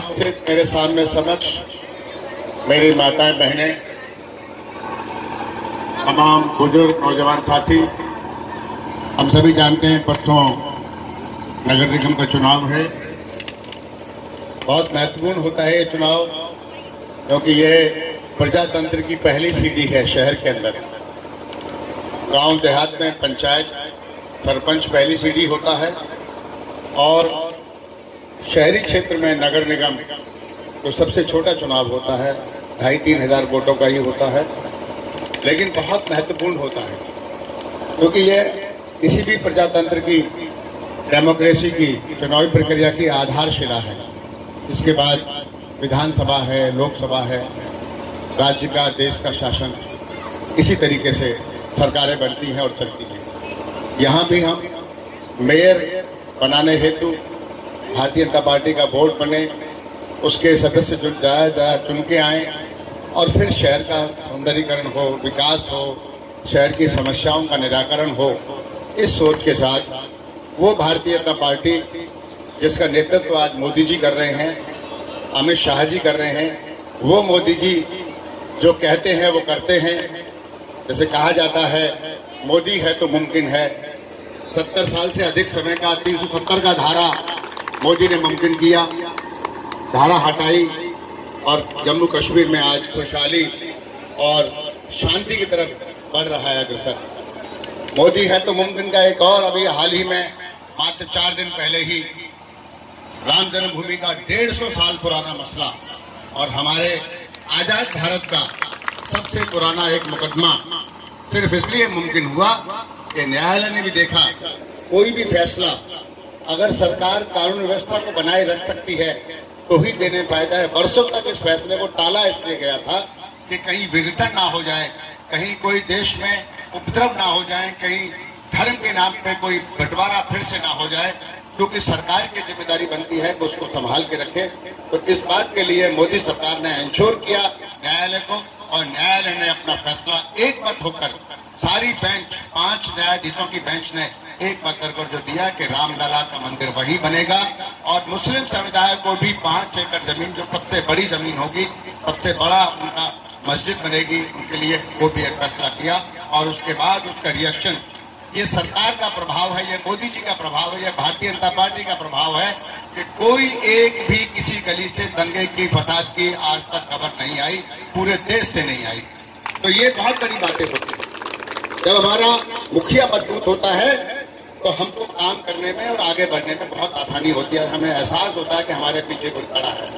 उपस्थित मेरे सामने समक्ष मेरी माताएं बहनें, तमाम बुजुर्ग नौजवान साथी, हम सभी जानते हैं परसों नगर निगम का चुनाव है। बहुत महत्वपूर्ण होता है ये चुनाव, क्योंकि ये प्रजातंत्र की पहली सीढ़ी है। शहर के अंदर गांव देहात में पंचायत सरपंच पहली सीढ़ी होता है और शहरी क्षेत्र में नगर निगम तो सबसे छोटा चुनाव होता है, 2,500-3 हज़ार वोटों का ही होता है, लेकिन बहुत महत्वपूर्ण होता है क्योंकि ये किसी भी प्रजातंत्र की डेमोक्रेसी की चुनावी प्रक्रिया की आधारशिला है। इसके बाद विधानसभा है, लोकसभा है, राज्य का देश का शासन, इसी तरीके से सरकारें बनती हैं और चलती हैं। यहाँ भी हम मेयर बनाने हेतु भारतीय जनता पार्टी का बोर्ड बने, उसके सदस्य चुन के आए और फिर शहर का सौंदर्यीकरण हो, विकास हो, शहर की समस्याओं का निराकरण हो, इस सोच के साथ वो भारतीय जनता पार्टी जिसका नेतृत्व आज मोदी जी कर रहे हैं, अमित शाह जी कर रहे हैं, वो मोदी जी जो कहते हैं वो करते हैं। जैसे कहा जाता है मोदी है तो मुमकिन है। 70 साल से अधिक समय का 370 का धारा मोदी ने मुमकिन किया, धारा हटाई और जम्मू कश्मीर में आज खुशहाली और शांति की तरफ बढ़ रहा है अग्रसर। मोदी है तो मुमकिन का एक और अभी हाल ही में मात्र 4 दिन पहले ही राम जन्मभूमि का 150 साल पुराना मसला और हमारे आजाद भारत का सबसे पुराना एक मुकदमा सिर्फ इसलिए मुमकिन हुआ कि न्यायालय ने भी देखा कोई भी फैसला अगर सरकार कानून व्यवस्था को बनाए रख सकती है तो ही देने में फायदा है। वर्षों तक इस फैसले को टाला इसलिए गया था कि कहीं विघटन ना हो जाए, कहीं कोई देश में उपद्रव ना हो जाए, कहीं धर्म के नाम पे कोई बंटवारा फिर से ना हो जाए, क्योंकि सरकार की जिम्मेदारी बनती है कि उसको संभाल के रखे। तो इस बात के लिए मोदी सरकार ने इंश्योर किया न्यायालय को और न्यायालय ने अपना फैसला एक मत होकर सारी बेंच 5 न्यायाधीशों की बेंच ने एक मत कर जो दिया कि रामलला का मंदिर वहीं बनेगा और मुस्लिम समुदाय को भी 5 एकड़ जमीन जो सबसे बड़ी जमीन होगी, सबसे बड़ा उनका मस्जिद बनेगी, उनके लिए वो भी एक फैसला किया। और उसके बाद उसका रिएक्शन, ये सरकार का प्रभाव है, ये मोदी जी का प्रभाव है, ये भारतीय जनता पार्टी का प्रभाव है कि कोई एक भी किसी गली से दंगे की फसाद की आज तक खबर नहीं आई, पूरे देश से नहीं आई। तो ये बहुत बड़ी बातें होती है। जब हमारा मुखिया मजबूत होता है तो हमको काम करने में और आगे बढ़ने में बहुत आसानी होती है, हमें एहसास होता है कि हमारे पीछे कोई खड़ा है।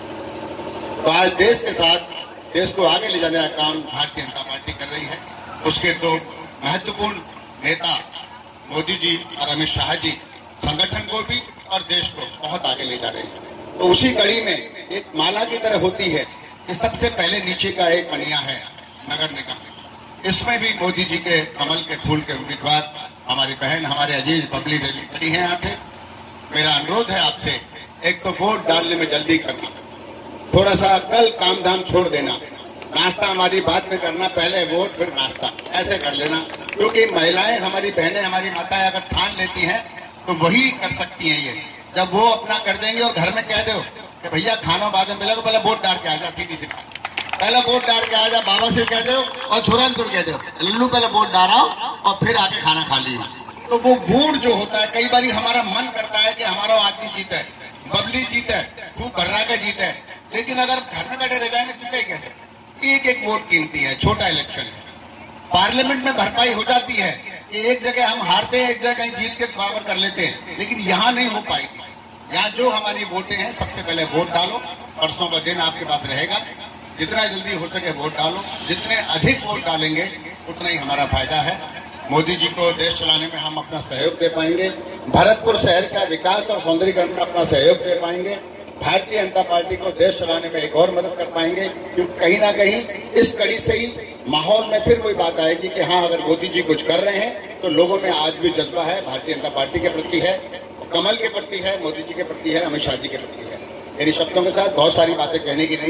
तो आज देश के साथ देश को आगे ले जाने का काम भारतीय जनता पार्टी कर रही है। उसके दो महत्वपूर्ण नेता मोदी जी और अमित शाह जी संगठन को भी और देश को बहुत आगे ले जा रहे हैं। तो उसी कड़ी में एक माला की तरह होती है कि सबसे पहले नीचे का एक बनिया है नगर निगम, इसमें भी मोदी जी के कमल के फूल के उम्मीदवार हमारी बहन, हमारे अजीज बबली देवी खड़ी हैं यहाँ पे। मेरा अनुरोध है आपसे, एक तो वोट डालने में जल्दी करना, थोड़ा सा कल काम धाम छोड़ देना, नाश्ता हमारी बात में करना, पहले वोट फिर नाश्ता, ऐसे कर लेना। क्योंकि महिलाएं, हमारी बहनें, हमारी माताएं अगर ठान लेती हैं तो वही कर सकती हैं। ये जब वो अपना कर देंगे और घर में कह दो कि भैया खाना बाद में मिलेगा, पहले वोट डाल के आ जा, सीधी सी बात, पहले वोट डाल के आ जा, बाबा से कह दो और छोरन तुर कह दो लल्लू पहले वोट डालो और फिर आके खाना खा लिया। तो वो वोट जो होता है, कई बार हमारा मन करता है कि हमारा आदमी जीते, बबली जीते, खूब भर्रा के जीते, लेकिन अगर घर में बैठे रह जाएंगे जीते कैसे? एक एक वोट कीमती है, छोटा इलेक्शन है। पार्लियामेंट में भरपाई हो जाती है कि एक जगह हम हारते हैं, एक जगह कहीं जीत के बराबर कर लेते हैं, लेकिन यहाँ नहीं हो पाएगी। यहाँ जो हमारी वोटें हैं, सबसे पहले वोट डालो। परसों का दिन आपके पास रहेगा, जितना जल्दी हो सके वोट डालो। जितने अधिक वोट डालेंगे उतना ही हमारा फायदा है। मोदी जी को देश चलाने में हम अपना सहयोग दे पाएंगे, भरतपुर शहर का विकास और सौंदर्यीकरण में अपना सहयोग दे पाएंगे, भारतीय जनता पार्टी को देश चलाने में एक और मदद कर पाएंगे। क्योंकि कहीं ना कहीं इस कड़ी से ही माहौल में फिर कोई बात आएगी कि हाँ, अगर मोदी जी कुछ कर रहे हैं तो लोगों में आज भी जज्बा है, भारतीय जनता पार्टी के प्रति है, कमल के प्रति है, मोदी जी के प्रति है, अमित शाह जी के प्रति है। मेरी शब्दों के साथ बहुत सारी बातें कहने की नहीं है,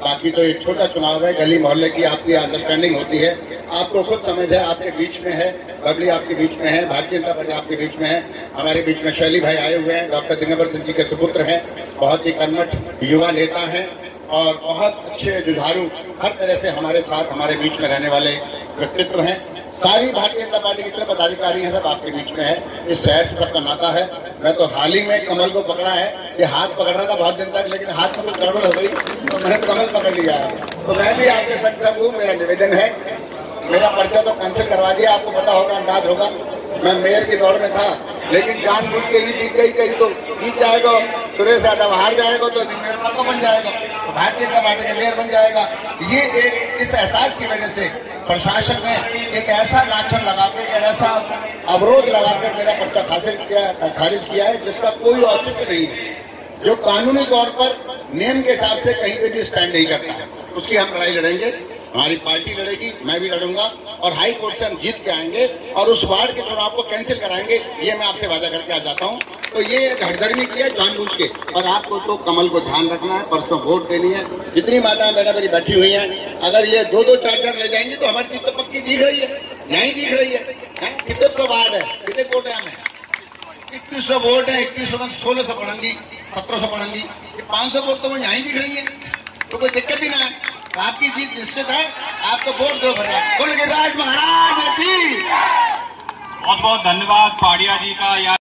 बाकी तो एक छोटा चुनाव है, गली मोहल्ले की आपकी अंडरस्टैंडिंग होती है, आपको खुद समझ है, आपके बीच में है, बबली आपके बीच में है, भारतीय जनता पार्टी आपके बीच में है, हमारे बीच में शैली भाई आए हुए हैं, डॉक्टर दिगंबर सिंह जी के सुपुत्र हैं, बहुत ही कर्मठ युवा नेता हैं और बहुत अच्छे जुझारू, हर तरह से हमारे साथ हमारे बीच में रहने वाले व्यक्तित्व हैं। सारी भारतीय जनता पार्टी के जितने पदाधिकारी हैं सब आपके बीच में है, इस शहर से सबका नाता है। मैं तो हाल ही में कमल को पकड़ा है, ये हाथ पकड़ रहा था बहुत दिन तक, लेकिन हाथ में कुछ गड़बड़ हो गई तो मैंने कमल पकड़ लिया है। तो मैं भी आपके संग सब हूँ, मेरा निवेदन है, मेरा पर्चा तो कैंसिल करवा दिया, आपको पता होगा, अंदाज होगा, मैं मेयर की दौड़ में था, लेकिन जानबूझ के ही जीत गई, कहीं तो जीत जाएगा सुरेश यादव, हार जाएगा तो मेयर पक्का बन जाएगा, तो भारतीय जनता पार्टी का मेयर बन जाएगा। ये एक इस एहसास की वजह से प्रशासन ने एक ऐसा लाछन लगा के, एक ऐसा अवरोध लगाकर मेरा पर्चा खारिज किया है जिसका कोई औचित्य नहीं है, जो कानूनी तौर पर नियम के हिसाब से कहीं पे भी स्टैंड नहीं करता है। उसकी हम लड़ाई लड़ेंगे, हमारी पार्टी लड़ेगी, मैं भी लड़ूंगा और हाई कोर्ट से हम जीत के आएंगे और उस वार्ड के चुनाव को कैंसिल कराएंगे, ये मैं आपसे वादा करके आ जाता हूँ। तो ये हड़दर्मी किया जानबूझ के, और आपको तो कमल को ध्यान रखना है, परसों वोट देनी है। जितनी माताएं बहना मेरी बैठी हुई हैं, अगर ये 2-2 4-4 ले जाएंगे तो हमारी चीज तो पक्की दिख रही है, यही दिख रही है। कितने 100 वार्ड है, कितने वोट है हमें, 2100 वोट है, 2100 में 1600 पढ़ेंगी, 1700 पढ़ेंगी, ये 500 वोट तो मुझे यही दिख रही है, तो कोई दिक्कत ही ना है। आपकी जीत निश्चित है, आप तो वोट दो भैया, बोल के राज महाराज की। बहुत बहुत धन्यवाद पाड़िया जी का।